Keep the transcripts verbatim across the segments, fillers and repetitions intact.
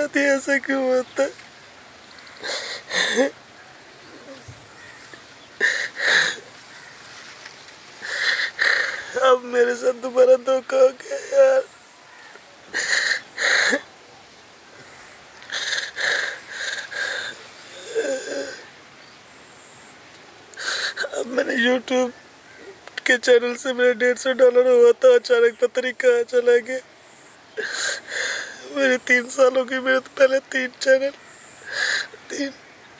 साथ ही ऐसा क्यों होता है? अब मेरे साथ दोबारा धोखा हो गया यार। अब मैंने यूट्यूब के चैनल से मेरा डेढ़ सौ डॉलर हुआ था, अचानक पता नहीं कहाँ चला गया। मेरे तीन सालों की मेरे तो पहले तीन चैनल तीन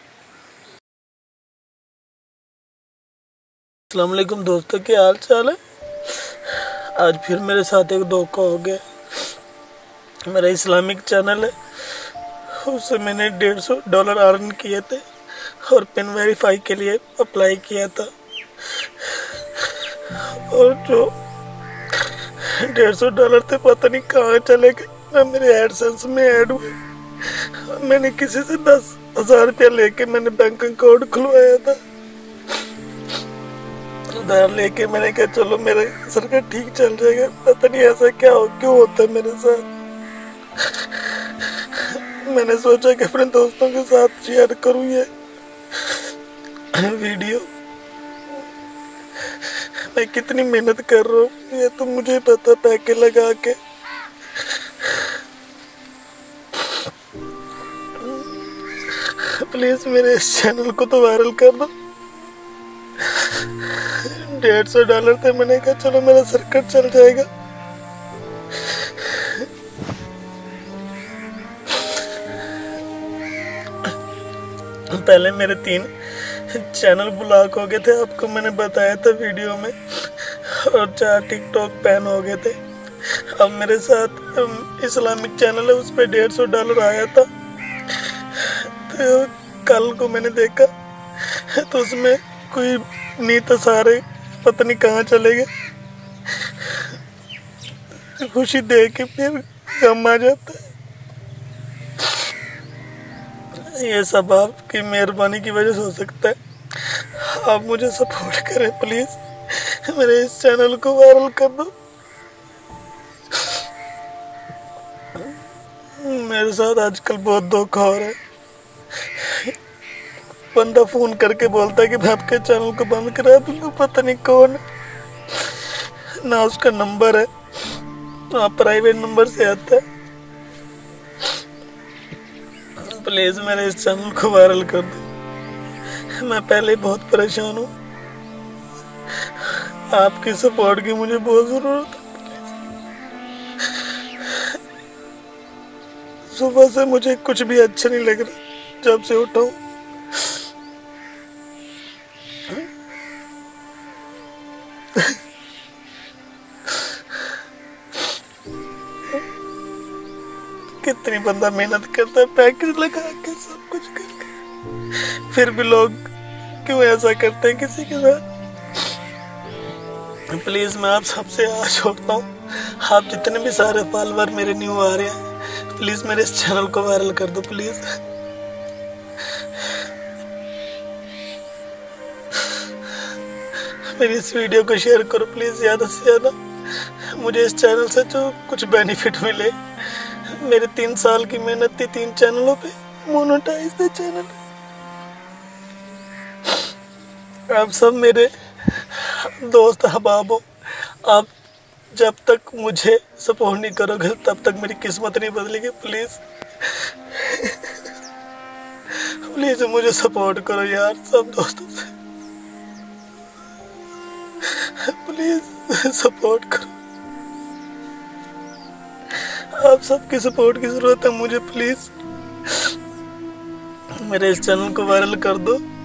अस्सलाम वालेकुम दोस्तों, क्या हाल चाल है? आज फिर मेरे साथ एक धोखा हो गया। मेरा इस्लामिक चैनल है, उससे मैंने डेढ़ सौ डॉलर अर्न किए थे और पिन वेरीफाई के लिए अप्लाई किया था, और जो डेढ़ सौ डॉलर थे पता नहीं कहाँ चले गए, ना मेरे एडसेंस में ऐड हुए। मैंने किसी से दस हजार रुपया लेके मैंने बैंक अकाउंट खुलवाया था। उधार लेके मैंने कहा चलो मेरा सर्किट ठीक चल जाएगा। पता नहीं ऐसा क्या हो क्यों होता है मेरे साथ। मैंने सोचा कि अपने दोस्तों के साथ शेयर करूं ये वीडियो। मैं कितनी मेहनत कर रहा हूँ ये तो मुझे पता, पैके लगा के। प्लीज मेरे इस चैनल को तो वायरल कर दो। डेढ़ सौ डॉलर थे, मैंने कहा चलो मेरा सर्किट चल जाएगा। पहले मेरे तीन चैनल ब्लॉक हो गए थे, आपको मैंने बताया था वीडियो में, और चार टिकटॉक बैन हो गए थे। अब मेरे साथ इस्लामिक चैनल है, उस पर डेढ़ सौ डॉलर आया था। तो कल को मैंने देखा तो उसमें कोई नहीं था, सारे पता नहीं कहाँ चले गए। खुशी देख के फिर गम आ जाता है। ये सब आपकी मेहरबानी की वजह से हो सकता है। आप मुझे सपोर्ट करें प्लीज, मेरे इस चैनल को वायरल कर दो। मेरे साथ आजकल बहुत धोखा हो रहा है। बंदा फोन करके बोलता है कि मैं आपके चैनल को बंद करा दूंगा, पता नहीं कौन, ना उसका नंबर है, ना प्राइवेट नंबर से आता है। प्लीज मेरे इस चैनल को वायरल कर दो। मैं पहले बहुत परेशान हूँ, आपकी सपोर्ट की मुझे बहुत जरूरत है। सुबह से मुझे कुछ भी अच्छा नहीं लग रहा, जब से उठा हूँ। कितनी बंदा मेहनत करता है पैकेज लगा के सब कुछ करके, फिर भी लोग क्यों ऐसा करते हैं किसी के साथ? प्लीज मैं आप सबसे आश छोड़ता हूँ, आप जितने भी सारे फॉलोअर मेरे न्यू आ रहे हैं, प्लीज मेरे इस चैनल को वायरल कर दो प्लीज। मेरी इस वीडियो को शेयर करो प्लीज ज़्यादा से ज़्यादा। मुझे इस चैनल से जो कुछ बेनिफिट मिले। मेरे तीन साल की मेहनत थी, तीन चैनलों पे मोनेटाइज थे चैनल। आप सब मेरे दोस्त अहबाब हो, आप जब तक मुझे सपोर्ट नहीं करोगे तब तक मेरी किस्मत नहीं बदलेगी। प्लीज प्लीज मुझे सपोर्ट करो यार, सब दोस्तों से प्लीज सपोर्ट करो। आप सबकी सपोर्ट की जरूरत है मुझे। प्लीज मेरे इस चैनल को वायरल कर दो।